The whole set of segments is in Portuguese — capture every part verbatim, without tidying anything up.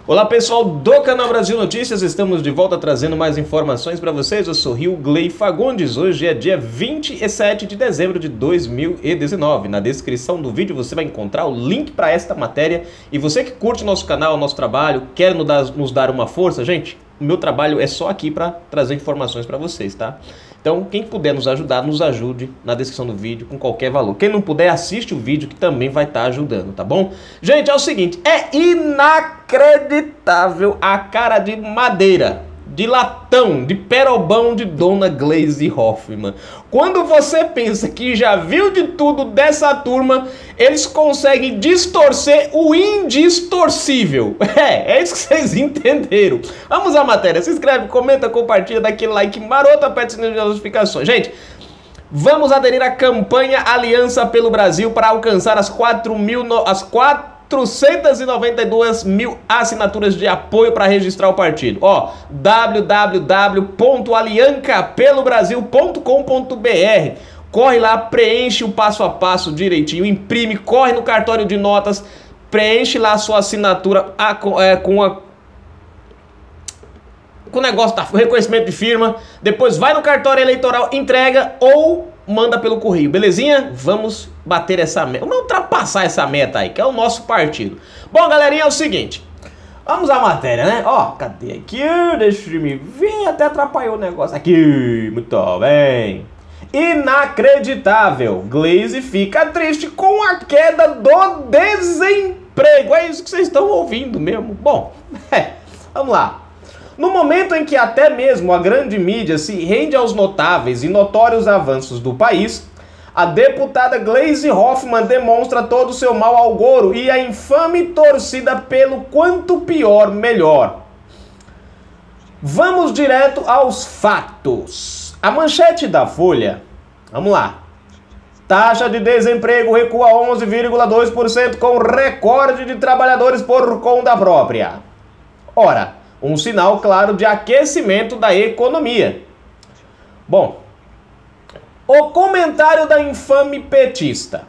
Olá pessoal do canal Brasil Notícias, estamos de volta trazendo mais informações para vocês. Eu sou Rilgley Fagundes, hoje é dia vinte e sete de dezembro de dois mil e dezenove. Na descrição do vídeo você vai encontrar o link para esta matéria. E você que curte nosso canal, nosso trabalho, quer nos dar, nos dar uma força, gente, o meu trabalho é só aqui para trazer informações para vocês, tá? Então, quem puder nos ajudar, nos ajude na descrição do vídeo com qualquer valor. Quem não puder, assiste o vídeo que também vai estar ajudando, tá bom? Gente, é o seguinte, é inacreditável a cara de madeira, de latão, de perobão de Dona Gleisi Hoffmann. Quando você pensa que já viu de tudo dessa turma, eles conseguem distorcer o indistorcível. É, é isso que vocês entenderam. Vamos à matéria. Se inscreve, comenta, compartilha, dá aquele like maroto, aperta o sininho de notificações. Gente, vamos aderir à campanha Aliança pelo Brasil para alcançar as quatro mil... No... as quatro quatrocentas e noventa e duas mil assinaturas de apoio para registrar o partido. Ó, w w w ponto alianca pelo brasil ponto com ponto b r. Corre lá, preenche o passo a passo direitinho, imprime, corre no cartório de notas, preenche lá a sua assinatura a, é, com a com o negócio da reconhecimento de firma, depois vai no cartório eleitoral, entrega ou manda pelo correio, belezinha? Vamos bater essa meta, vamos ultrapassar essa meta aí, que é o nosso partido. Bom, galerinha, é o seguinte, vamos à matéria, né? Ó, cadê aqui? Deixa eu me ver, até atrapalhou o negócio aqui, muito bem. Inacreditável, Gleisi fica triste com a queda do desemprego, é isso que vocês estão ouvindo mesmo. Bom, é, vamos lá. No momento em que até mesmo a grande mídia se rende aos notáveis e notórios avanços do país, a deputada Gleisi Hoffmann demonstra todo o seu mau agouro e a infame torcida pelo quanto pior, melhor. Vamos direto aos fatos. A manchete da Folha, vamos lá. Taxa de desemprego recua onze vírgula dois por cento com recorde de trabalhadores por conta própria. Ora, um sinal claro de aquecimento da economia. Bom, o comentário da infame petista.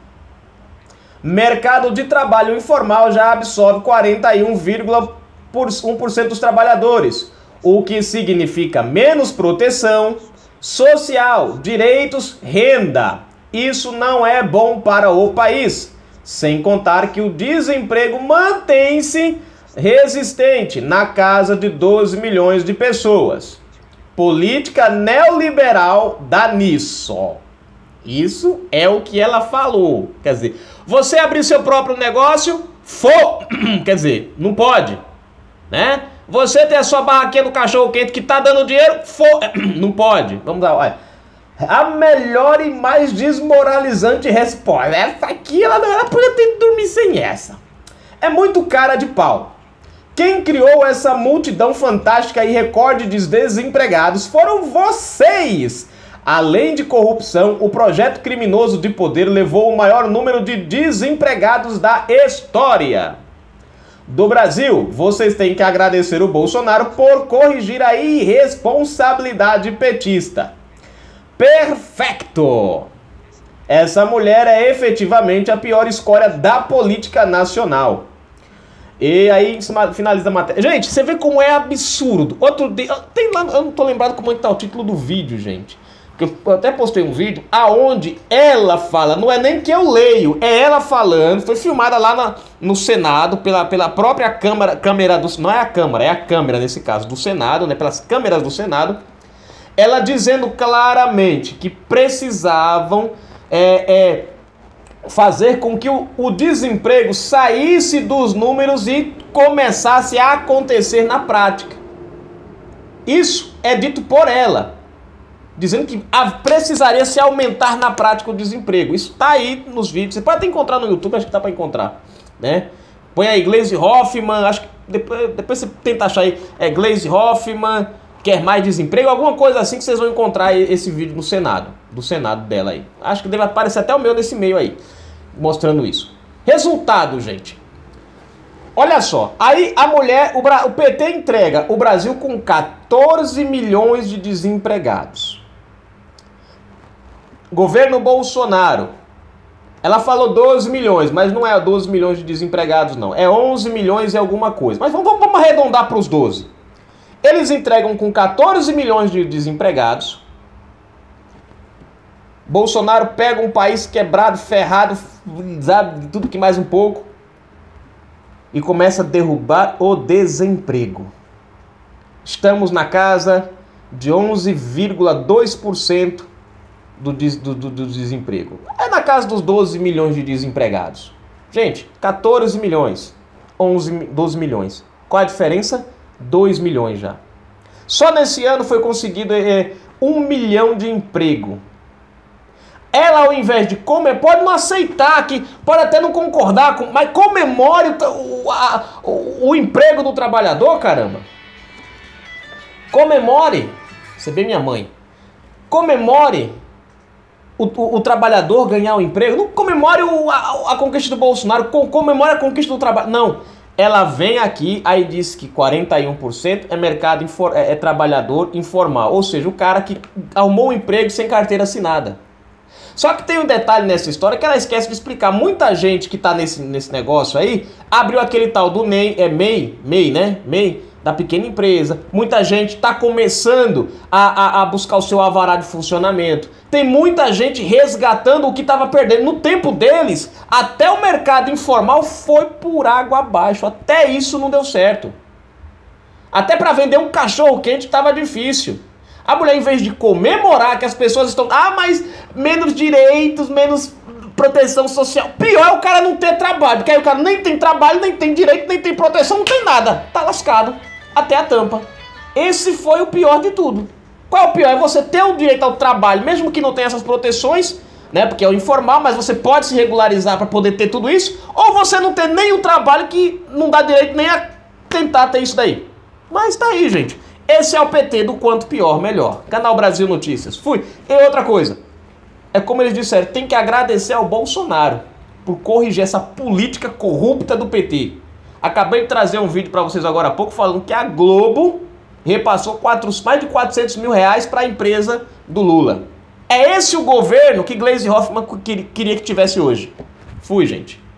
Mercado de trabalho informal já absorve quarenta e um vírgula um por cento dos trabalhadores, o que significa menos proteção social, direitos, renda. Isso não é bom para o país, sem contar que o desemprego mantém-se resistente na casa de doze milhões de pessoas. Política neoliberal dá nisso. Isso é o que ela falou. Quer dizer, você abrir seu próprio negócio, for... quer dizer, não pode, né? Você ter a sua barraquinha do cachorro quente que tá dando dinheiro, for... não pode. Vamos lá, olha. A melhor e mais desmoralizante resposta. Essa aqui, ela, ela podia ter dormido sem essa. É muito cara de pau. Quem criou essa multidão fantástica e recorde de desempregados foram vocês! Além de corrupção, o projeto criminoso de poder levou o maior número de desempregados da história do Brasil. Vocês têm que agradecer o Bolsonaro por corrigir a irresponsabilidade petista. Perfeito! Essa mulher é efetivamente a pior escória da política nacional. E aí finaliza a matéria. Gente, você vê como é absurdo. Outro dia, tem lá, eu não tô lembrado como é que tá o título do vídeo, gente. Eu até postei um vídeo aonde ela fala, não é nem que eu leio, é ela falando, foi filmada lá na, no Senado, pela, pela própria câmara, câmera do... Não é a Câmara, é a câmera nesse caso, do Senado, né? Pelas câmeras do Senado. Ela dizendo claramente que precisavam... É, é, fazer com que o, o desemprego saísse dos números e começasse a acontecer na prática. Isso é dito por ela, dizendo que a, precisaria se aumentar na prática o desemprego. Isso está aí nos vídeos, você pode até encontrar no YouTube, acho que dá para encontrar, né? Põe aí Gleisi Hoffmann, acho que depois, depois você tenta achar aí, é Gleisi Hoffmann, quer mais desemprego, alguma coisa assim que vocês vão encontrar esse vídeo no Senado, do Senado dela aí. Acho que deve aparecer até o meu nesse meio aí, mostrando isso. Resultado, gente. Olha só, aí a mulher, o, Bra... o P T entrega o Brasil com quatorze milhões de desempregados. Governo Bolsonaro Ela falou doze milhões, mas não é doze milhões de desempregados, não. É onze milhões e alguma coisa. Mas vamos, vamos arredondar para os doze. Eles entregam com quatorze milhões de desempregados. Bolsonaro pega um país quebrado, ferrado, sabe, tudo que mais um pouco, e começa a derrubar o desemprego. Estamos na casa de onze vírgula dois por cento do, do, do, do desemprego. É na casa dos doze milhões de desempregados. Gente, quatorze milhões, onze, doze milhões. Qual a diferença? dois milhões já. Só nesse ano foi conseguido é, um milhão de emprego. Ela, ao invés de comer, pode não aceitar, que pode até não concordar, com, mas comemore o, o, a, o, o emprego do trabalhador, caramba. Comemore, você vê minha mãe, comemore o, o, o trabalhador ganhar o emprego. Não comemore o, a, a conquista do Bolsonaro, comemore a conquista do trabalho. Não. Ela vem aqui, aí diz que quarenta e um por cento é mercado infor, é, é trabalhador informal, ou seja, o cara que arrumou um emprego sem carteira assinada. Só que tem um detalhe nessa história que ela esquece de explicar. Muita gente que tá nesse, nesse negócio aí abriu aquele tal do M E I, é M E I, M E I, né? M E I, da pequena empresa. Muita gente tá começando a, a, a buscar o seu alvará de funcionamento. Tem muita gente resgatando o que estava perdendo. No tempo deles, até o mercado informal foi por água abaixo. Até isso não deu certo. Até para vender um cachorro quente estava difícil. A mulher, em vez de comemorar que as pessoas estão... Ah, mas menos direitos, menos proteção social. Pior é o cara não ter trabalho. Porque aí o cara nem tem trabalho, nem tem direito, nem tem proteção, não tem nada. Tá lascado. Até a tampa. Esse foi o pior de tudo. Qual é o pior? É você ter o direito ao trabalho, mesmo que não tenha essas proteções, né? Porque é o informal, mas você pode se regularizar para poder ter tudo isso. Ou você não ter nem o trabalho, que não dá direito nem a tentar ter isso daí. Mas tá aí, gente. Esse é o P T do quanto pior, melhor. Canal Brasil Notícias. Fui. E outra coisa. É como eles disseram, tem que agradecer ao Bolsonaro por corrigir essa política corrupta do P T. Acabei de trazer um vídeo para vocês agora há pouco falando que a Globo repassou quatro, mais de quatrocentos mil reais para a empresa do Lula. É esse o governo que Gleisi Hoffmann queria que tivesse hoje. Fui, gente.